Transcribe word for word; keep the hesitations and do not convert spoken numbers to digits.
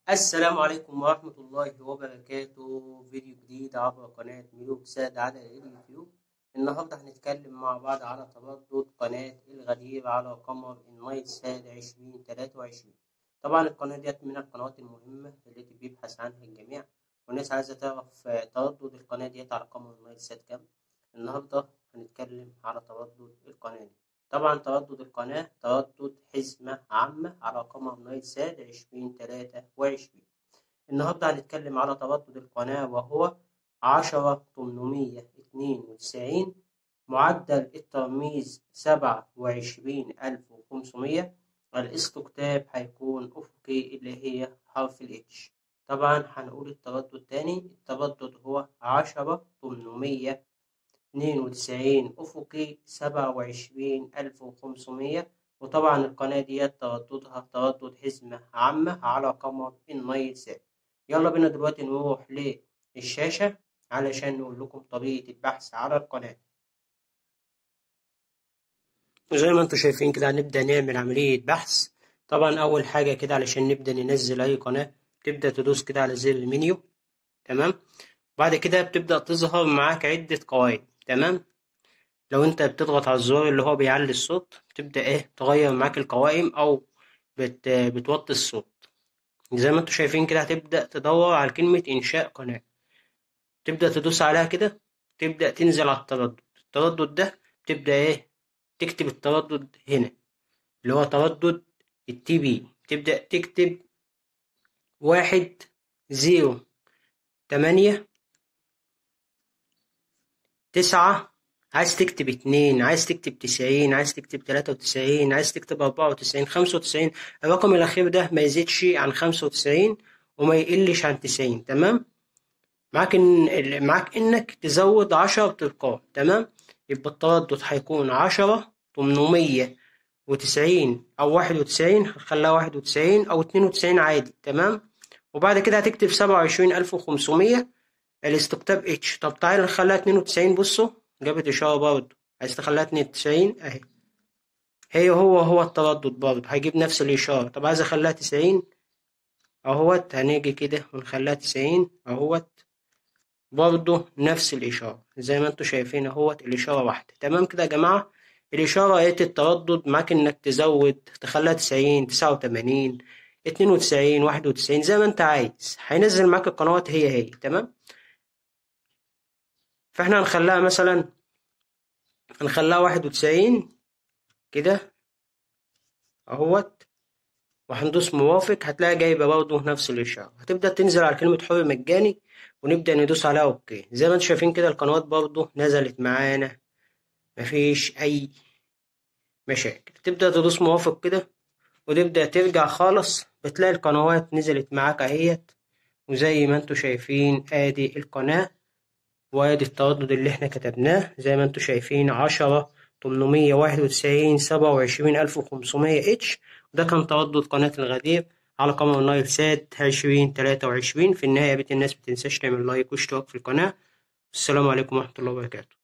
السلام عليكم ورحمة الله وبركاته. فيديو جديد عبر قناة ملوك ساد على اليوتيوب. النهاردة هنتكلم مع بعض على تردد قناة الغدير على قمر النايل ساد عشرين تلاتة وعشرين. طبعا القناة ديت من القنوات المهمة التي بيبحث عنها الجميع، والناس عايزة تعرف تردد القناة ديت على قمر النايل ساد كام. النهاردة هنتكلم على تردد القناة دي. طبعا تردد القناة تردد حزمة عامة على قمر نايل ساد عشرين تلاتة وعشرين. النهاردة هنتكلم على تردد القناة وهو عشرة تمنمية اتنين وتسعين، معدل الترميز سبعة وعشرين ألف وخمسمية. الاستقطاب هيكون أفقي اللي هي حرف الاتش. طبعا هنقول التردد تاني، التردد هو عشرة تمنمية اتنين وتسعين أفقي سبعة وعشرين ألف وخمسمية. وطبعا القناة ديت ترددها تردد حزمة عامة على قمر النايل ساد. يلا بينا دلوقتي نروح للشاشة علشان نقول لكم طريقة البحث على القناة. وزي ما انتم شايفين كده هنبدأ نعمل عملية بحث. طبعا أول حاجة كده علشان نبدأ ننزل أي قناة تبدأ تدوس كده على زر المنيو، تمام. بعد كده بتبدأ تظهر معاك عدة قوائم، تمام. لو انت بتضغط على الزرار اللي هو بيعلي الصوت تبدأ ايه تغير معاك القوائم او بت بتوطي الصوت. زي ما انتم شايفين كده هتبدأ تدور على كلمة إنشاء قناة، تبدأ تدوس عليها كده، تبدأ تنزل على التردد. التردد ده تبدأ ايه تكتب التردد هنا اللي هو تردد التي بي. تبدأ تكتب واحد زيرو تمانية تسعة، عايز تكتب اتنين، عايز تكتب تسعين، عايز تكتب تلاتة وتسعين، عايز تكتب أربعة وتسعين، خمسة وتسعين. الرقم الأخير ده ما يزيدش عن خمسة وتسعين وما يقلش عن تسعين، تمام. معاك إن معاك إنك تزود عشر أرقام، تمام. يبقى التردد هيكون عشرة تمنمية وتسعين أو واحد وتسعين، هنخليها واحد وتسعين أو اتنين وتسعين عادي، تمام. وبعد كده هتكتب سبعة وعشرين ألف وخمسمية الاستقطاب اتش. طب تعالى نخليها اتنين وتسعين. بصوا جابت إشارة برضه، عايز تخليها اتنين وتسعين أهي، هي هو هو التردد برضه هيجيب نفس الإشارة. طب عايز أخليها تسعين أهوت، هنيجي كده ونخليها تسعين أهوت، برضه نفس الإشارة. زي ما انتوا شايفين أهوت الإشارة واحدة، تمام كده يا جماعة. الإشارة ايه التردد معاك إنك تزود تخليها تسعين تسعة وتمانين اتنين وتسعين واحد وتسعين زي ما انت عايز، هينزل معاك القنوات هي هي، تمام. فاحنا هنخليها مثلا هنخليها واحد وتسعين كده اهوت، وهندوس موافق. هتلاقي جايبه برضه نفس الاشاره. هتبدا تنزل على كلمه حر مجاني ونبدا ندوس عليها اوكي. زي ما انتم شايفين كده القنوات برضه نزلت معانا، مفيش اي مشاكل. تبدا تدوس موافق كده وتبدا ترجع خالص، بتلاقي القنوات نزلت معاك اهيت. وزي ما انتم شايفين ادي القناه وادي التردد اللي احنا كتبناه. زي ما انتم شايفين عشرة تمنمية واحد وتسعين سبعة وعشرين ألف وخمسمية اتش. ده كان تردد قناة الغدير على قمر نايل ساد عشرين تلاتة وعشرين. في النهاية يا بيت الناس متنساش تعمل لايك واشتراك في القناة. السلام عليكم ورحمة الله وبركاته.